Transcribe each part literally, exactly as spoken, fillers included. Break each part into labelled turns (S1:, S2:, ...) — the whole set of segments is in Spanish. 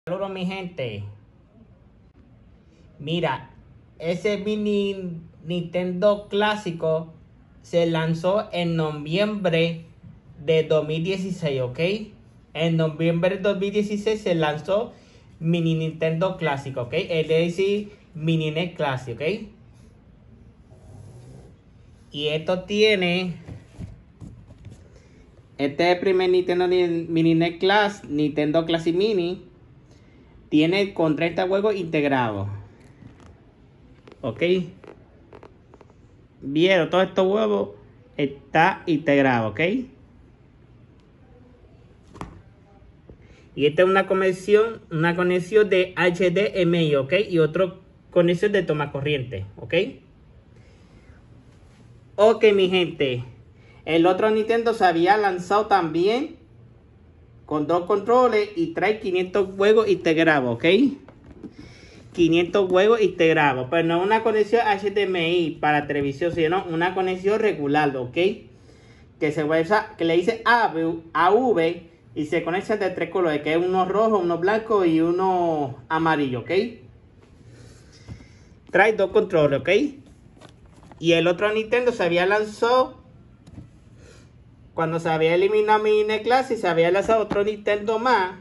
S1: Saludos mi gente. Mira, ese mini Nintendo clásico se lanzó en noviembre de dos mil dieciséis, ¿ok? En noviembre de dos mil dieciséis se lanzó mini Nintendo clásico, ¿ok? Es decir, mini N E S clásico, ¿ok? Y esto tiene... Este es el primer Nintendo Mini N E S Class, Nintendo Classic Mini. Tiene con treinta juegos integrados. Ok. Vieron, todos estos juegos está integrado, ok. Y esta es una conexión, una conexión de H D M I, ok. Y otra conexión de toma corriente, ok. Ok, mi gente. El otro Nintendo se había lanzado también con dos controles y trae quinientos juegos integrados, ¿ok? quinientos juegos integrados, pero no una conexión H D M I para televisión, sino una conexión regular, ¿ok? Que se usa, que le dice A V y se conecta de tres colores, que es uno rojo, uno blanco y uno amarillo, ¿ok? Trae dos controles, ¿ok? Y el otro Nintendo se había lanzado cuando se había eliminado mi N E S Classic, se había lanzado otro Nintendo más.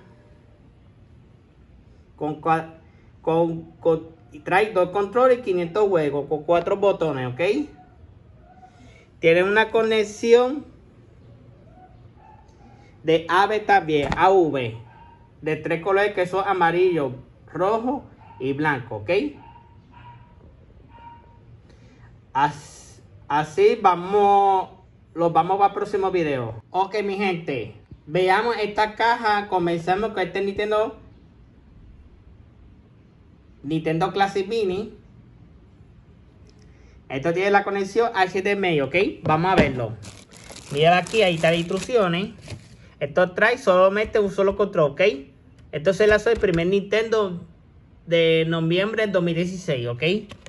S1: Con, con, con trae dos controles y quinientos juegos con cuatro botones, ¿ok? Tiene una conexión de A V también, A V. De tres colores que son amarillo, rojo y blanco, ¿ok? Así, así vamos... Los vamos para el próximo video. Ok, mi gente. Veamos esta caja. Comenzamos con este Nintendo. Nintendo Classic Mini. Esto tiene la conexión H D M I, ok. Vamos a verlo. Mira aquí, ahí están las instrucciones. Esto trae solamente un solo control, ok. Esto se lanzó el primer Nintendo de noviembre de dos mil dieciséis, ok.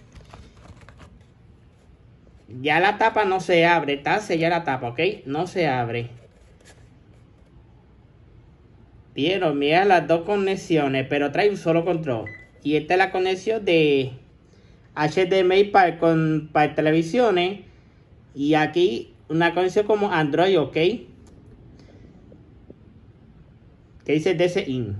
S1: Ya la tapa no se abre, está sellada la tapa, ¿ok? No se abre. Vieron, mira las dos conexiones, pero trae un solo control. Y esta es la conexión de H D M I para, con, para televisiones. Y aquí una conexión como Android, ¿ok? Que dice D C I.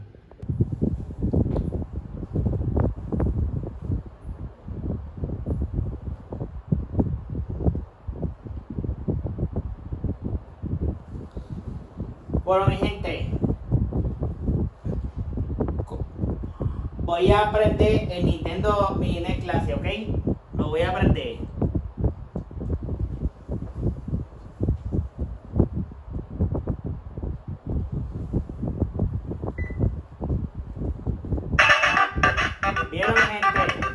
S1: Bueno, mi gente, voy a aprender el Nintendo Mini N E S Classic, ¿ok? Lo voy a aprender. ¿Vieron, mi gente?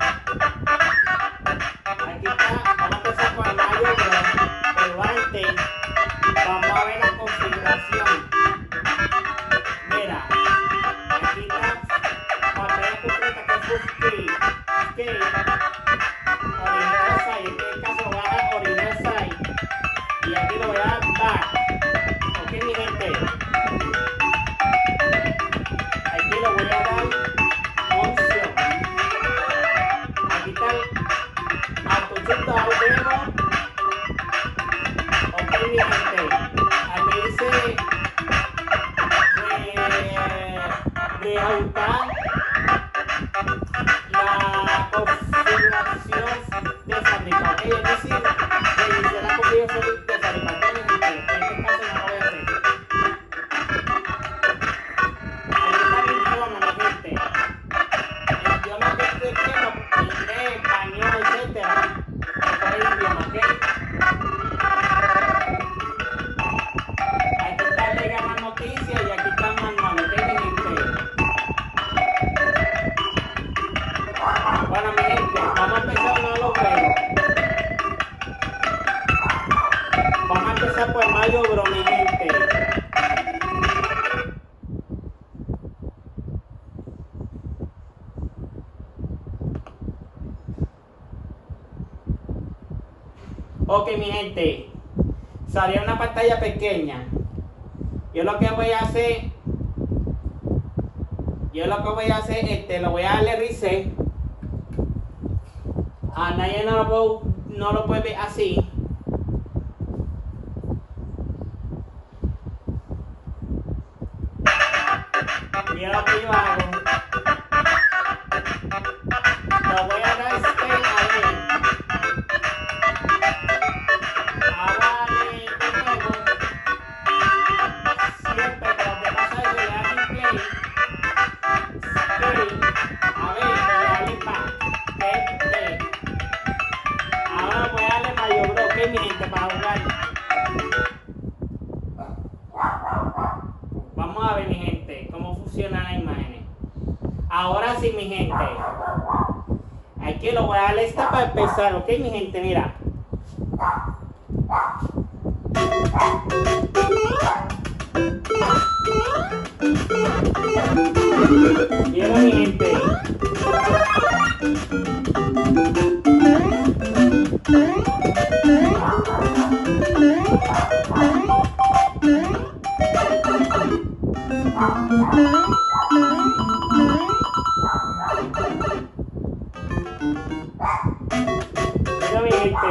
S1: Aquí está, vamos a empezar con el Mario Bros. Pero antes, vamos a ver la configuración. Mira, aquí está pantalla completa que es full screen, original side, en este caso voy a dar original side y aquí lo voy a dar back, ok mi gente, aquí lo voy a dar opción, aquí está el autochito audio, ok mi gente, aquí dice de ajustar la configuración de fabricante, es decir, revisar la configuración de fabricante. En este caso no lo voy a hacer. Ahí está mi idioma, mi gente. El idioma que estoy viendo, inglés, español, etcétera. Este es el idioma, ¿ok? Aquí está leer más noticias y aquí está más manual, ¿ok, mi gente? Bueno, mi gente, vamos a empezar uno de los juegos. Vamos a empezar por Mario Bros, mi gente. Ok, mi gente. Salió una pantalla pequeña. Yo lo que voy a hacer... yo lo que voy a hacer, este, lo voy a darle reset. A nadie no lo, puedo, no lo puede ver así. Mira lo que yo hago. Lo voy a dar stay a ver. Ahora de nuevo. Siempre cuando te pasa eso, le das play. Play. A ver, le das back. Play, play. Ahora voy a darle Mario Bros, ok, mi gente, para jugar. Vamos a ver, mi gente, cómo funcionan las imágenes. Ahora sí, mi gente. Aquí lo voy a darle esta para empezar, ok, mi gente, mira. Mira, mi gente. Mira, mi gente.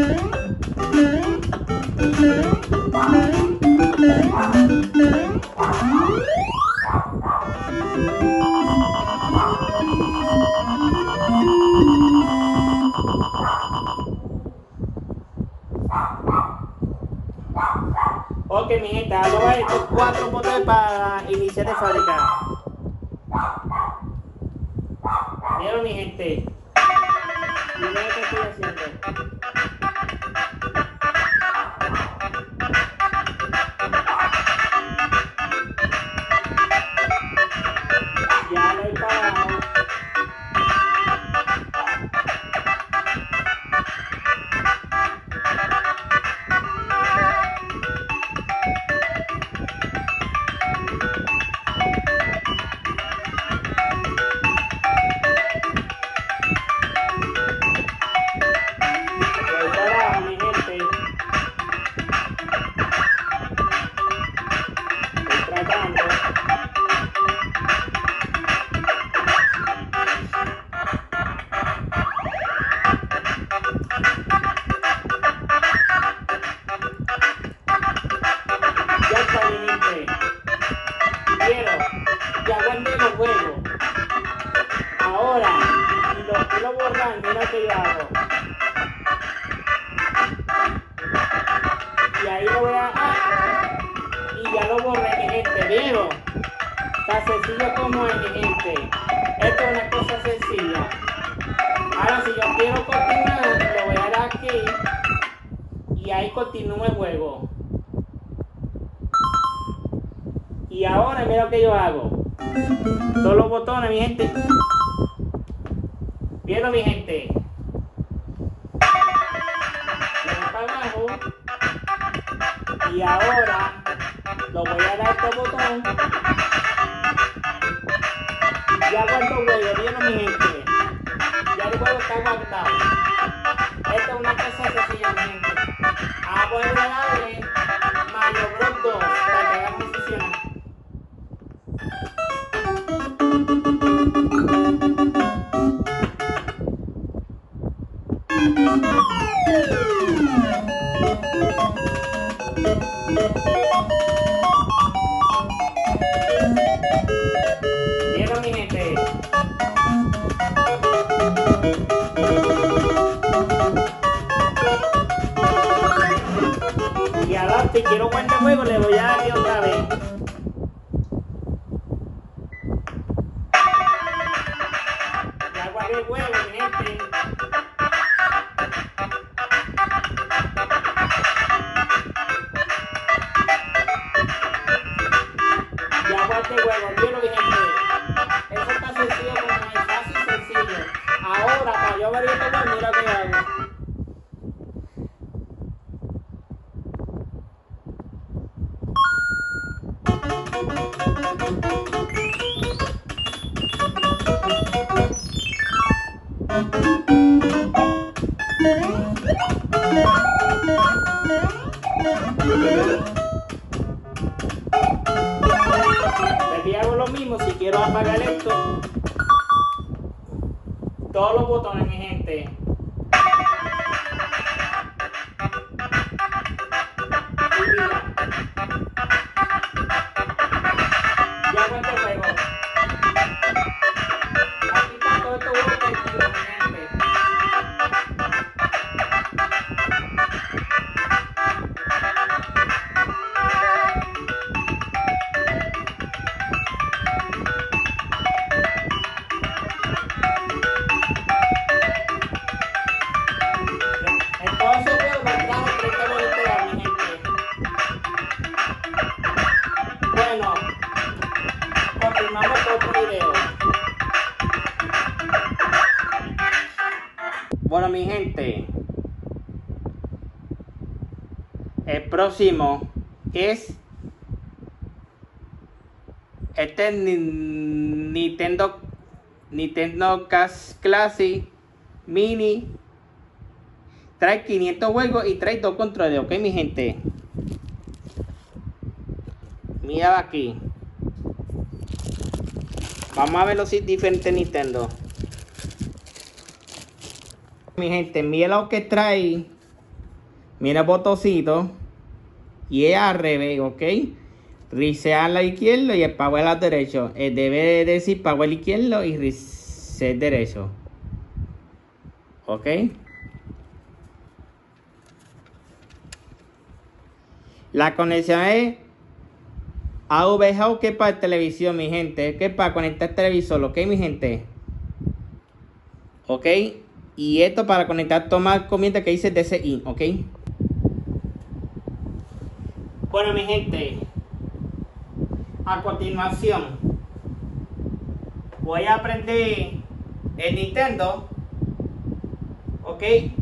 S1: Ok, mi gente, ahora voy a estos cuatro botones para iniciar de fabricar. Mira, mi gente. Mira lo que estoy haciendo. Ya lo he parado. Quiero, ya guardé los juegos. Ahora, si lo quiero borrar, mira lo que yo hago. Y ahí lo voy a ah, y ya lo borré, mi gente. ¿Vieron? Tan sencillo como es, mi gente. Esto es una cosa sencilla. Ahora, si yo quiero continuar, lo voy a dar aquí. Y ahí continúa el juego. Y ahora mira lo que yo hago. Todos los botones, mi gente. ¿Vieron, mi gente? Le doy para abajo. Y ahora lo voy a dar a este botón. Ya guardo juego. ¿Vieron, mi gente? Ya el juego está guardado. Esta es una cosa sencilla, mi gente. Ahora voy a darle Mario Bros dos para que vean cómo funciona. ¿Vieron, mi gente? Y ahora si quiero guardar el juego le voy a darle otra vez. Ya guardé el juego, mi gente. Ya guardé el juego, ¿vieron, mi gente? Eso está sencillo como es, fácil y sencillo. Ahora, para yo ver esto, mira lo que hago. Aquí hago lo mismo, si quiero apagar esto todos los botones, mi gente. Ya aguanta el juego. Aquí está todo esto juego que tengo, mi gente. Bueno, continuamos con otro video. Bueno, mi gente, el próximo es este Nintendo Nintendo Classic Mini. Trae quinientos juegos y trae dos controles, ok, mi gente. Mira aquí. Vamos a ver los diferentes Nintendo. Mi gente, mira lo que trae. Mira el botoncito. Y es al revés, ok. Reset a la izquierda y el power a la derecha. Eh, debe decir power izquierdo y reset derecho. Ok. La conexión es A V G, que es para televisión, mi gente. Que es para conectar el televisor, ok, mi gente. Ok. Y esto para conectar tomar comienza que dice D C I, ok. Bueno, mi gente. A continuación voy a aprender el Nintendo. Ok.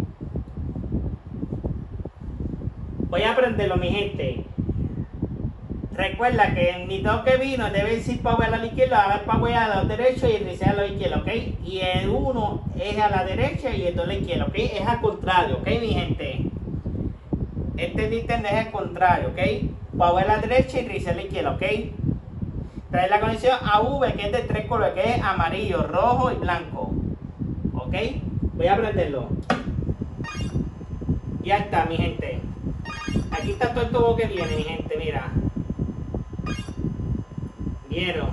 S1: Voy a aprenderlo, mi gente. Recuerda que el Nintendo que vino debe decir power a la izquierda, ahora power a la derecha y el reset a la izquierda, ok. Y el uno es a la derecha y el dos a la izquierda, ok. Es al contrario, ok, mi gente. Este Nintendo es al contrario, ok. Power a la derecha y reset a la izquierda, ok. Trae la conexión A V, que es de tres colores, que es amarillo, rojo y blanco, ok. Voy a aprenderlo. Ya está, mi gente. Aquí está todo el tubo que viene, mi gente, mira. ¿Vieron?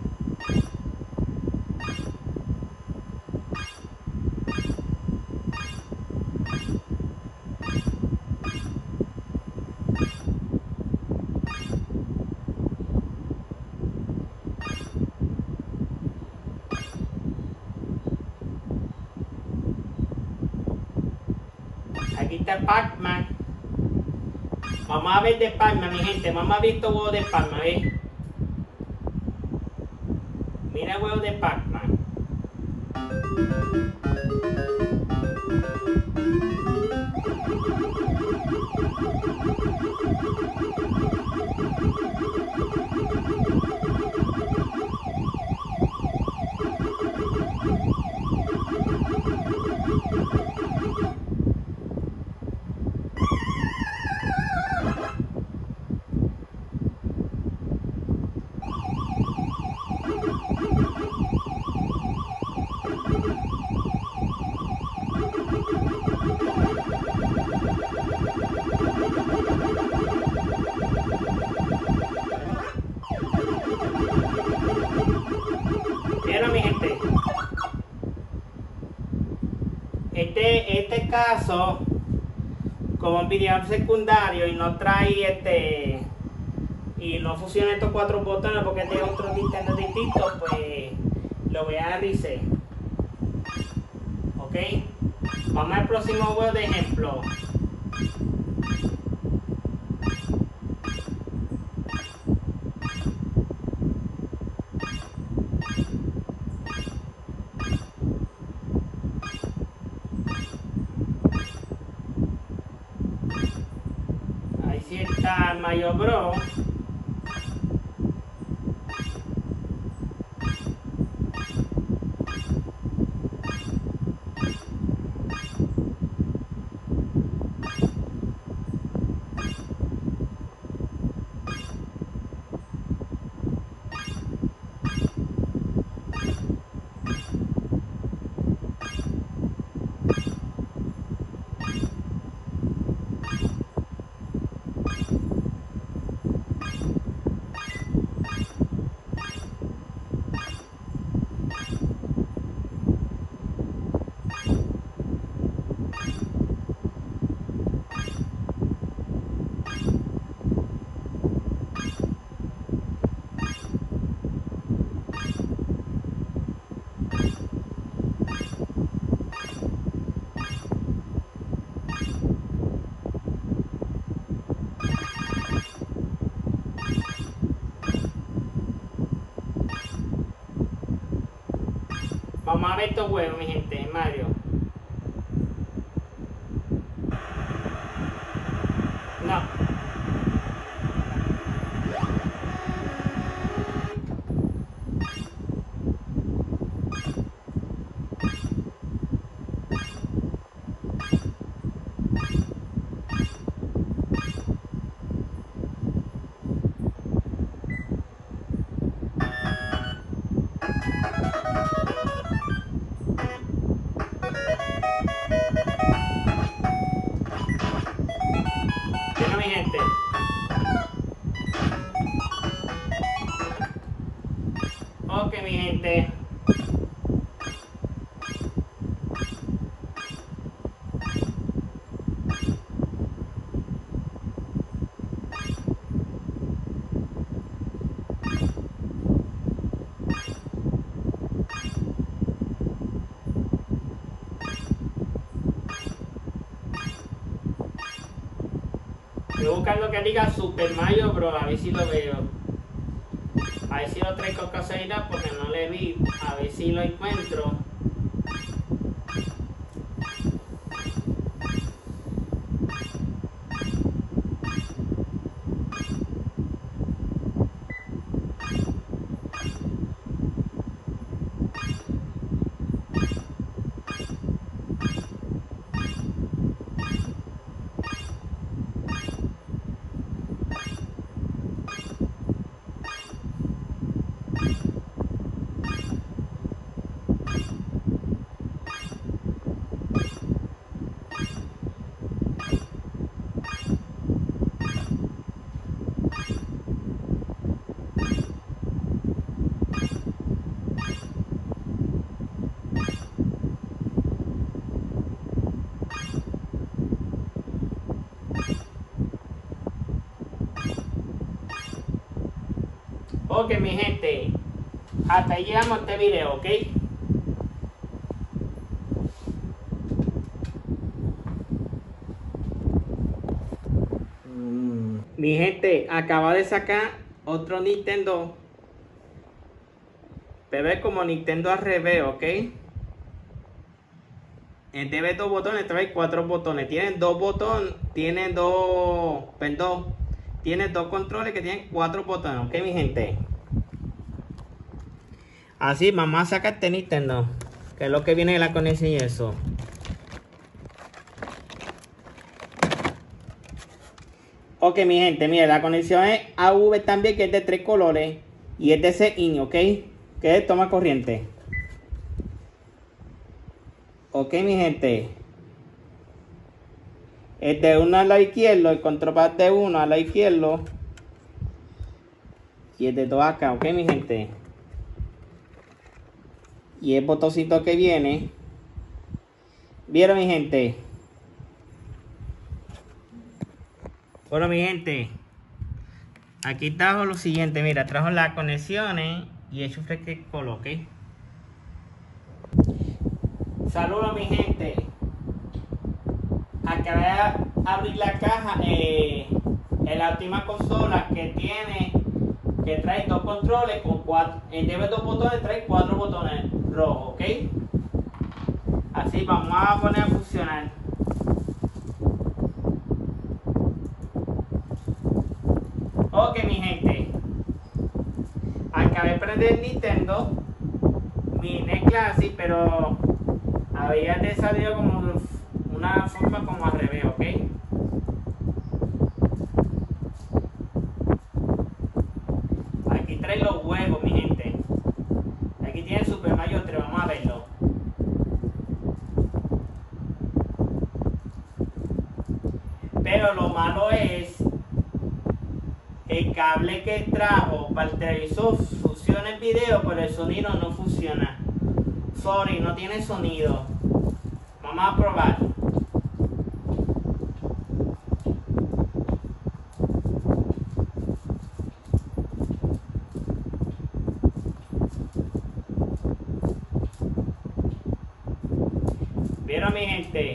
S1: Aquí está Pac-Man. Vamos a ver de Pac-Man, mi gente. Vamos a ver estos huevos de Pac-Man, ¿eh? Mira el huevo de Pac-Man. Miren, mi gente, este, este caso, como un video secundario y no trae este, y no funciona estos cuatro botones porque es de otro Nintendo distinto, pues lo voy a dar reset. Ok, vamos al próximo juego de ejemplo. Ahí está Mario Bros. Vamos a ver estos juegos, mi gente, Mario. No. Bueno, mi gente. Ok, mi gente. Voy a buscar lo que diga Super Mario Bros. A ver si lo veo. A ver si lo traigo casualidad porque no le vi. A ver si lo encuentro. Ok, mi gente, hasta ahí llegamos a este video, ¿ok? Mm. Mi gente, acaba de sacar otro Nintendo, pero es como Nintendo al revés, ¿ok? En T V dos botones, trae cuatro botones. Tienen dos botones, tienen dos, perdón, tiene dos controles que tienen cuatro botones, ¿ok, mi gente? Así, vamos a sacar este Nintendo, que es lo que viene de la conexión y eso. Ok, mi gente, mire, la conexión es A V también, que es de tres colores, y es de C I N, ¿ok? Que es toma corriente. Ok, mi gente. Es de uno al lado izquierdo, el control va de uno al lado izquierdo. Y es de dos acá, ok, mi gente. Y el botoncito que viene. ¿Vieron, mi gente? Bueno, mi gente. Aquí trajo lo siguiente, mira, trajo las conexiones y el chufre que coloque. Saludos, mi gente. Acabé de abrir la caja, eh, en la última consola que tiene, que trae dos controles con cuatro, en vez de dos botones trae cuatro botones rojos, ¿ok? Así vamos a poner a funcionar. Ok, mi gente, acabé de prender el Nintendo Mini Classic, pero había de salido como una forma como al revés, ¿ok? Aquí trae los juegos, mi gente. Aquí tiene Super Mario tres, vamos a verlo. Pero lo malo es el cable que trajo para el televisor. Funciona el video, pero el sonido no funciona. Sorry, no tiene sonido. Vamos a probar. ¿Vieron, mi gente?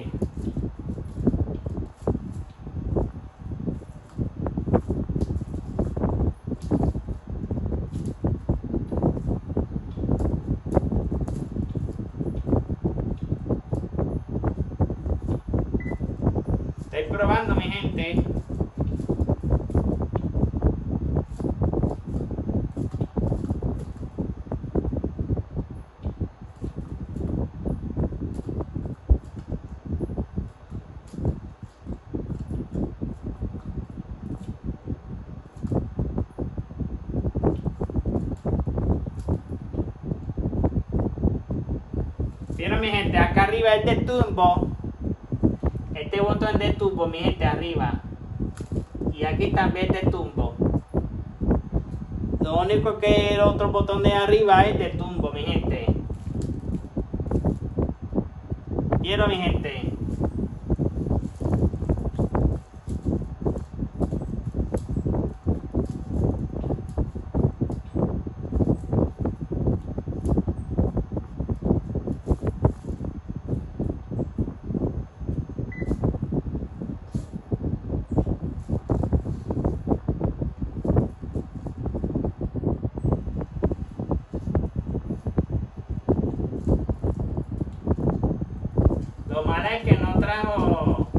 S1: probando, mi gente. Vieron, mi gente, acá arriba es de turbo. Este botón de turbo, mi gente, arriba. Y aquí también es de turbo. Lo único que el otro botón de arriba es de turbo, mi gente. Vieron, mi gente. Lo malo es que no trajo.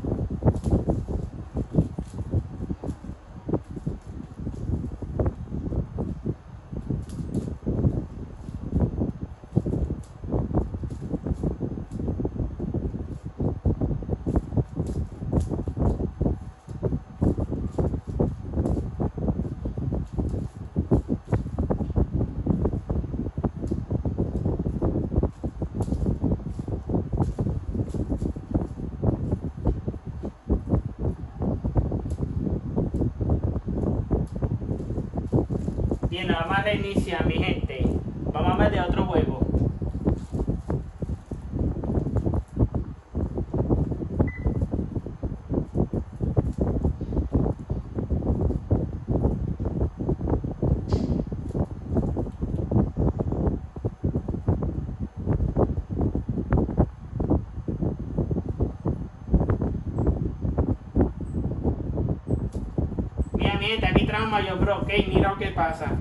S1: Bien, vamos a reiniciar, mi gente. Vamos a ver de otro juego. Mira, mi gente, aquí trajo Mario Bros. Ok, mira lo que pasa.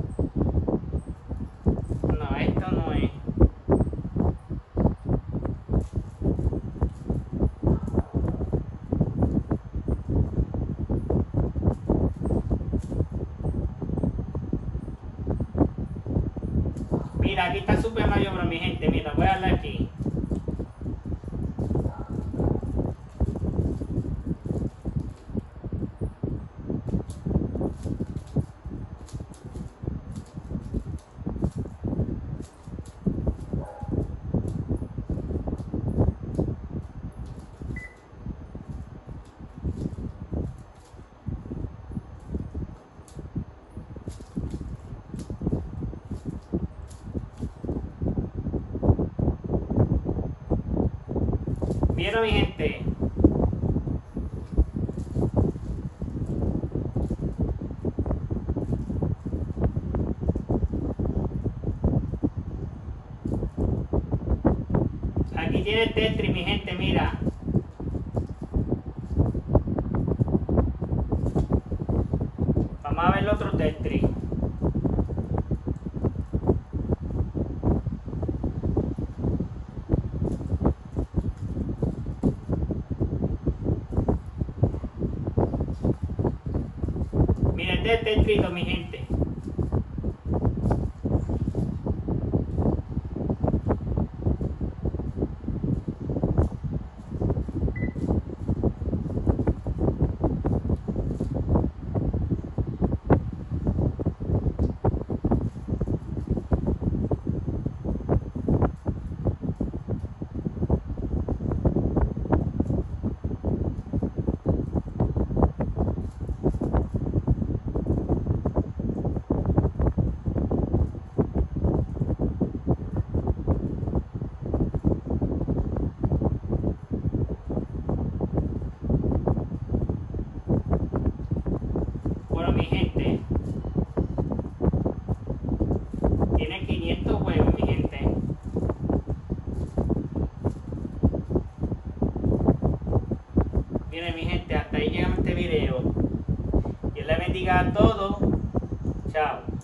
S1: No, esto no es. Mira, aquí está Super Mario Bros. Mi gente, mira, voy a darle aquí. ¿Vieron, mi gente? Aquí tiene el Tetris, mi gente, mira. Vamos a ver el otro Tetris. Mira, este es Tetris, mi gente. Bueno, mi gente, tiene quinientos juegos, mi gente. Miren, mi gente, hasta ahí llegamos este video. Dios les bendiga a todos. Chao.